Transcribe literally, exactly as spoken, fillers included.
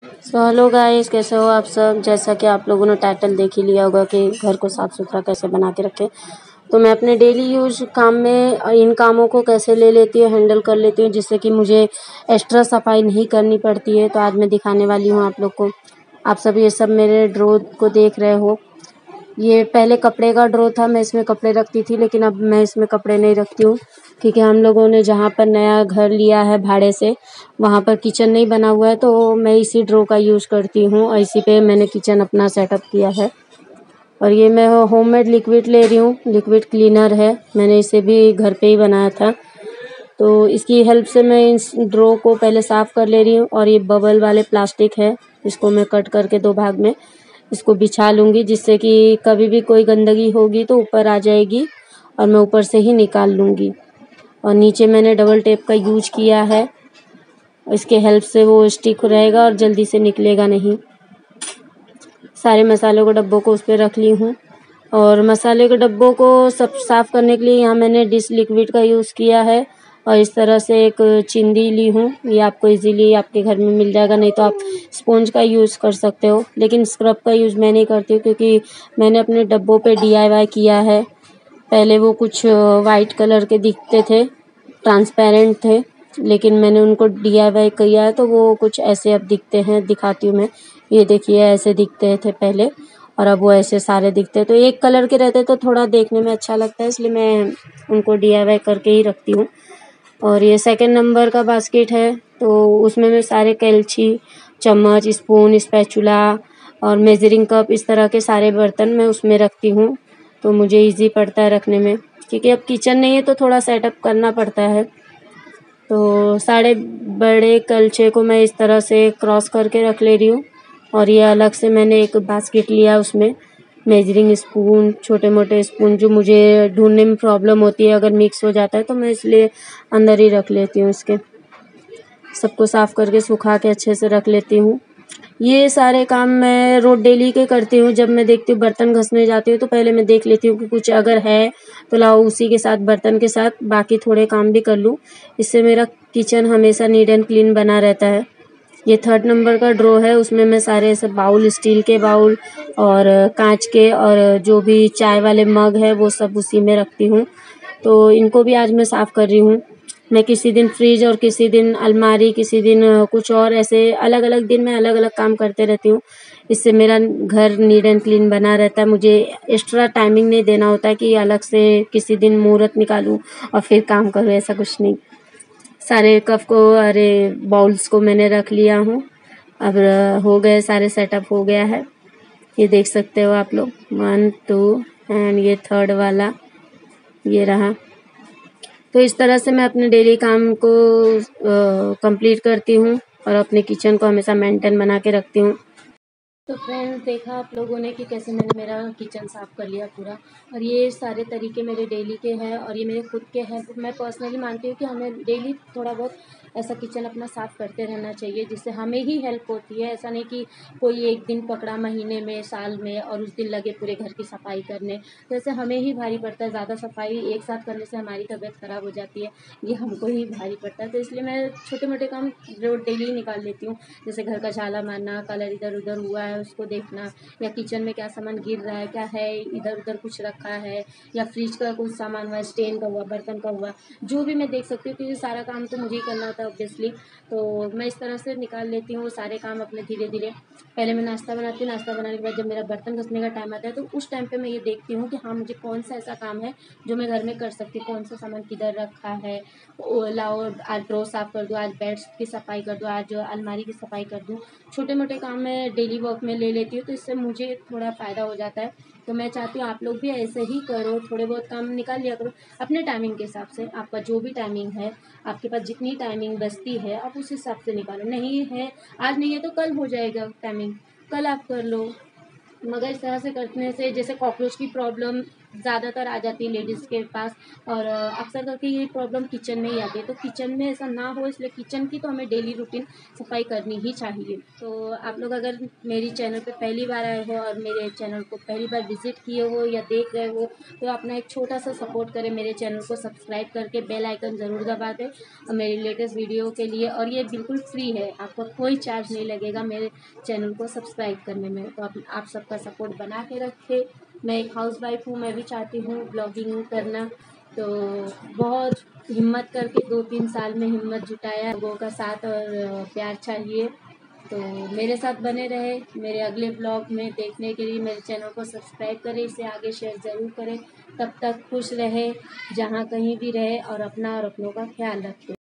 So hello guys, कैसे हो आप सब। जैसा कि आप लोगों ने टाइटल देख ही लिया होगा कि घर को साफ़ सुथरा कैसे बना के रखें, तो मैं अपने डेली यूज़ काम में इन कामों को कैसे ले लेती हूँ, हैंडल कर लेती हूँ, जिससे कि मुझे एक्स्ट्रा सफाई नहीं करनी पड़ती है। तो आज मैं दिखाने वाली हूँ आप लोग को। आप सब ये सब मेरे ड्रॉ को देख रहे हो। ये पहले कपड़े का ड्रॉ था, मैं इसमें कपड़े रखती थी, लेकिन अब मैं इसमें कपड़े नहीं रखती हूँ, क्योंकि हम लोगों ने जहाँ पर नया घर लिया है भाड़े से, वहाँ पर किचन नहीं बना हुआ है, तो मैं इसी ड्रॉ का यूज़ करती हूँ और इसी पे मैंने किचन अपना सेटअप किया है। और ये मैं होममेड लिक्विड ले रही हूँ, लिक्विड क्लीनर है, मैंने इसे भी घर पे ही बनाया था। तो इसकी हेल्प से मैं इस ड्रॉ को पहले साफ़ कर ले रही हूँ। और ये बबल वाले प्लास्टिक है, इसको मैं कट करके दो भाग में इसको बिछा लूँगी, जिससे कि कभी भी कोई गंदगी होगी तो ऊपर आ जाएगी और मैं ऊपर से ही निकाल लूँगी। और नीचे मैंने डबल टेप का यूज किया है, इसके हेल्प से वो स्टिक रहेगा और जल्दी से निकलेगा नहीं। सारे मसालों के डब्बों को उस पर रख ली हूँ। और मसाले के डब्बों को सब साफ़ करने के लिए यहाँ मैंने डिश लिक्विड का यूज़ किया है। और इस तरह से एक चिंदी ली हूँ, ये आपको इजीली आपके घर में मिल जाएगा, नहीं तो आप स्पॉन्ज का यूज़ कर सकते हो, लेकिन स्क्रब का यूज़ मैं नहीं करती हूँ, क्योंकि मैंने अपने डब्बों पे डी आई वाई किया है। पहले वो कुछ वाइट कलर के दिखते थे, ट्रांसपेरेंट थे, लेकिन मैंने उनको डी आई वाई किया है तो वो कुछ ऐसे अब दिखते हैं। दिखाती हूँ मैं, ये देखिए ऐसे दिखते थे पहले, और अब वो ऐसे सारे दिखते हैं। तो एक कलर के रहते तो थोड़ा देखने में अच्छा लगता है, इसलिए मैं उनको डी आई वाई करके ही रखती हूँ। और ये सेकंड नंबर का बास्केट है, तो उसमें मैं सारे कैंची, चम्मच, स्पून, स्पैचुला और मेजरिंग कप, इस तरह के सारे बर्तन मैं उसमें रखती हूँ, तो मुझे इजी पड़ता है रखने में, क्योंकि अब किचन नहीं है तो थोड़ा सेटअप करना पड़ता है। तो सारे बड़े कलछे को मैं इस तरह से क्रॉस करके रख ले रही हूँ। और ये अलग से मैंने एक बास्केट लिया, उसमें मेजरिंग स्पून, छोटे मोटे स्पून जो मुझे ढूंढने में प्रॉब्लम होती है, अगर मिक्स हो जाता है तो मैं इसलिए अंदर ही रख लेती हूँ। इसके सबको साफ़ करके सुखा के अच्छे से रख लेती हूँ। ये सारे काम मैं रोज़ डेली के करती हूँ। जब मैं देखती हूँ बर्तन घसने जाती हूँ तो पहले मैं देख लेती हूँ कि कुछ अगर है तो लाओ उसी के साथ बर्तन के साथ बाकी थोड़े काम भी कर लूँ। इससे मेरा किचन हमेशा नीट एंड क्लीन बना रहता है। ये थर्ड नंबर का ड्रॉ है, उसमें मैं सारे ऐसे बाउल, स्टील के बाउल और कांच के और जो भी चाय वाले मग है वो सब उसी में रखती हूँ। तो इनको भी आज मैं साफ़ कर रही हूँ। मैं किसी दिन फ्रिज और किसी दिन अलमारी, किसी दिन कुछ और, ऐसे अलग अलग दिन मैं अलग अलग काम करते रहती हूँ। इससे मेरा घर नीट एंड क्लीन बना रहता है। मुझे एक्स्ट्रा टाइमिंग नहीं देना होता है कि अलग से किसी दिन मुहूर्त निकालूं और फिर काम करूं, ऐसा कुछ नहीं। सारे कप को, अरे बाउल्स को मैंने रख लिया हूँ। अब हो गए, सारे सेटअप हो गया है। ये देख सकते हो आप लोग, वन टू एंड ये थर्ड वाला ये रहा। तो इस तरह से मैं अपने डेली काम को कंप्लीट करती हूँ और अपने किचन को हमेशा मेंटेन बना के रखती हूँ। तो फ्रेंड्स, देखा आप लोगों ने कि कैसे मैंने मेरा किचन साफ़ कर लिया पूरा। और ये सारे तरीके मेरे डेली के हैं और ये मेरे खुद के हैं। तो मैं पर्सनली मानती हूँ कि हमें डेली थोड़ा बहुत ऐसा किचन अपना साफ़ करते रहना चाहिए, जिससे हमें ही हेल्प होती है। ऐसा नहीं कि कोई एक दिन पकड़ा महीने में, साल में, और उस दिन लगे पूरे घर की सफाई करने, तो ऐसे हमें ही भारी पड़ता है। ज़्यादा सफाई एक साथ करने से हमारी तबीयत ख़राब हो जाती है, ये हमको ही भारी पड़ता है। तो इसलिए मैं छोटे मोटे काम रोज़ डेली निकाल लेती हूँ, जैसे घर का झाला मारना, कलर इधर उधर हुआ है उसको देखना, या किचन में क्या सामान गिर रहा है, क्या है, इधर उधर कुछ रखा है, या फ्रिज का कुछ सामान हुआ, स्टेन का हुआ, बर्तन का हुआ, जो भी मैं देख सकती हूँ, क्योंकि सारा काम तो मुझे ही करना होता है ऑब्वियसली। तो मैं इस तरह से निकाल लेती हूँ वो सारे काम अपने धीरे धीरे। पहले मैं नाश्ता बनाती हूँ, नाश्ता बनाने के बाद जब मेरा बर्तन घसने का टाइम आता है तो उस टाइम पे मैं ये देखती हूँ कि हाँ, मुझे कौन सा ऐसा काम है जो मैं घर में कर सकती हूँ, कौन सा सामान किधर रखा है, लाओ आज ड्रॉ साफ़ कर दूँ, आज बेड्स की सफाई कर दूँ, आज अलमारी की सफाई कर दूँ। छोटे मोटे काम मैं डेली वर्क में ले लेती हूँ, तो इससे मुझे थोड़ा फ़ायदा हो जाता है। तो मैं चाहती हूँ आप लोग भी ऐसे ही करो, थोड़े बहुत काम निकाल लिया करो अपने टाइमिंग के हिसाब से। आपका जो भी टाइमिंग है, आपके पास जितनी टाइमिंग बचती है, आप उस हिसाब से निकालो। नहीं है, आज नहीं है तो कल हो जाएगा टाइमिंग, कल आप कर लो। मगर इस तरह से करने से, जैसे कॉकरोच की प्रॉब्लम ज़्यादातर आ जाती है लेडीज़ के पास, और अ, अक्सर करके ये प्रॉब्लम किचन में ही आती है। तो किचन में ऐसा ना हो, इसलिए किचन की तो हमें डेली रूटीन सफाई करनी ही चाहिए। तो आप लोग अगर मेरी चैनल पे पहली बार आए हो और मेरे चैनल को पहली बार विज़िट किए हो या देख रहे हो, तो अपना एक छोटा-सा सपोर्ट करें, मेरे चैनल को सब्सक्राइब करके बेल आइकन ज़रूर दबा दें और मेरी लेटेस्ट वीडियो के लिए। और ये बिल्कुल फ्री है, आपको कोई चार्ज नहीं लगेगा मेरे चैनल को सब्सक्राइब करने में। तो आप आप सबका सपोर्ट बना के रखें। मैं एक हाउसवाइफ हूँ, मैं भी चाहती हूँ ब्लॉगिंग करना। तो बहुत हिम्मत करके दो तीन साल में हिम्मत जुटाया। लोगों का साथ और प्यार चाहिए, तो मेरे साथ बने रहे। मेरे अगले ब्लॉग में देखने के लिए मेरे चैनल को सब्सक्राइब करें, इसे आगे शेयर ज़रूर करें। तब तक खुश रहे, जहाँ कहीं भी रहे, और अपना और अपनों का ख्याल रखें।